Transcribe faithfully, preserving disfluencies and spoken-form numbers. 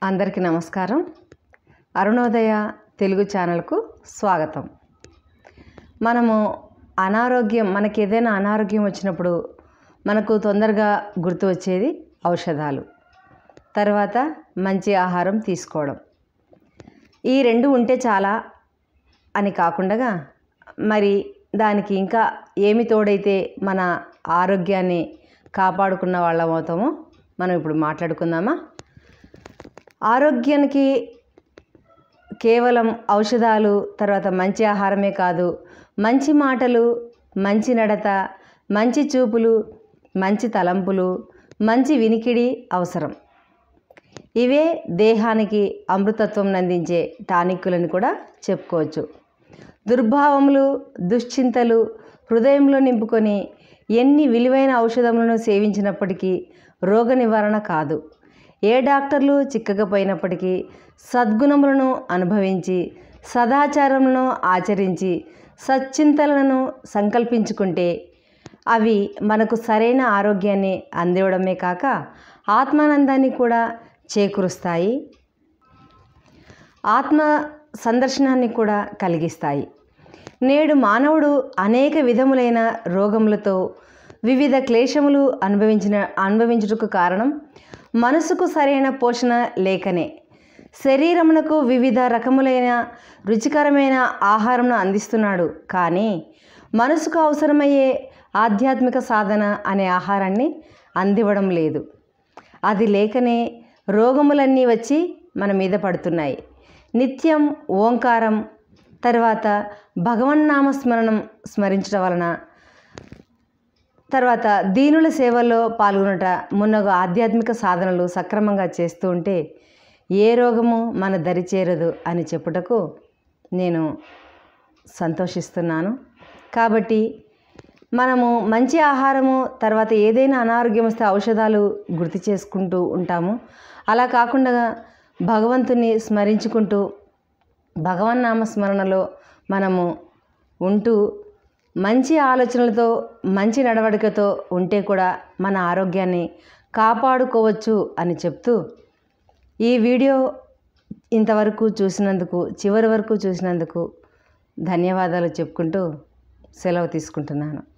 అందరికీ నమస్కారం. అరుణోదయ తెలుగు ఛానల్కు స్వాగతం. మనము అనారోగ్యం మనకి ఏదైనా అనారోగ్యం వచ్చినప్పుడు మనకు తొందరగా గుర్తు వచ్చేది ఔషధాలు, తర్వాత మంచి ఆహారం తీసుకోవడం. ఈ రెండు ఉంటే చాలా అని కాకుండా మరి దానికి ఇంకా ఏమి తోడైతే మన ఆరోగ్యాన్ని కాపాడుకున్న వాళ్ళం అవుతామో మనం ఇప్పుడు మాట్లాడుకుందామా. ఆరోగ్యానికి కేవలం ఔషధాలు, తర్వాత మంచి ఆహారమే కాదు, మంచి మాటలు, మంచి నడత, మంచి చూపులు, మంచి తలంపులు, మంచి వినికిడి అవసరం. ఇవే దేహానికి అమృతత్వం అందించే టానిక్కులని కూడా చెప్పుకోవచ్చు. దుర్భావములు, దుశ్చింతలు హృదయంలో నింపుకొని ఎన్ని విలువైన ఔషధములను సేవించినప్పటికీ రోగ నివారణ కాదు. ఏ డాక్టర్లు చిక్కకపోయినప్పటికీ సద్గుణములను అనుభవించి, సదాచారములను ఆచరించి, సచ్చింతలను సంకల్పించుకుంటే అవి మనకు సరైన ఆరోగ్యాన్ని అందివ్వడమే కాక ఆత్మానందాన్ని కూడా చేకూరుస్తాయి, ఆత్మ సందర్శనాన్ని కూడా కలిగిస్తాయి. నేడు మానవుడు అనేక విధములైన రోగములతో వివిధ క్లేశములు అనుభవించిన అనుభవించుటకు కారణం మనసుకు సరైన పోషణ లేకనే. శరీరమునకు వివిధ రకములైన రుచికరమైన ఆహారంను అందిస్తున్నాడు, కానీ మనసుకు అవసరమయ్యే ఆధ్యాత్మిక సాధన అనే ఆహారాన్ని అందివ్వడం లేదు. అది లేకనే రోగములన్నీ వచ్చి మన మీద పడుతున్నాయి. నిత్యం ఓంకారం, తర్వాత భగవన్నామ స్మరణం స్మరించడం వలన, తర్వాత దీనుల సేవల్లో పాల్గొనట మున్నగు ఆధ్యాత్మిక సాధనలు సక్రమంగా చేస్తూ ఉంటే ఏ రోగము మన దరి చేరదు అని చెప్పుటకు నేను సంతోషిస్తున్నాను. కాబట్టి మనము మంచి ఆహారము, తర్వాత ఏదైనా అనారోగ్యం వస్తే ఔషధాలు గుర్తు చేసుకుంటూ ఉంటాము. అలా కాకుండా భగవంతుని స్మరించుకుంటూ భగవన్నామ స్మరణలో మనము ఉంటూ మంచి ఆలోచనలతో, మంచి నడవడికతో ఉంటే కూడా మన ఆరోగ్యాన్ని కాపాడుకోవచ్చు అని చెప్తూ ఈ వీడియో ఇంతవరకు చూసినందుకు, చివరి వరకు చూసినందుకు ధన్యవాదాలు చెప్పుకుంటూ సెలవు తీసుకుంటున్నాను.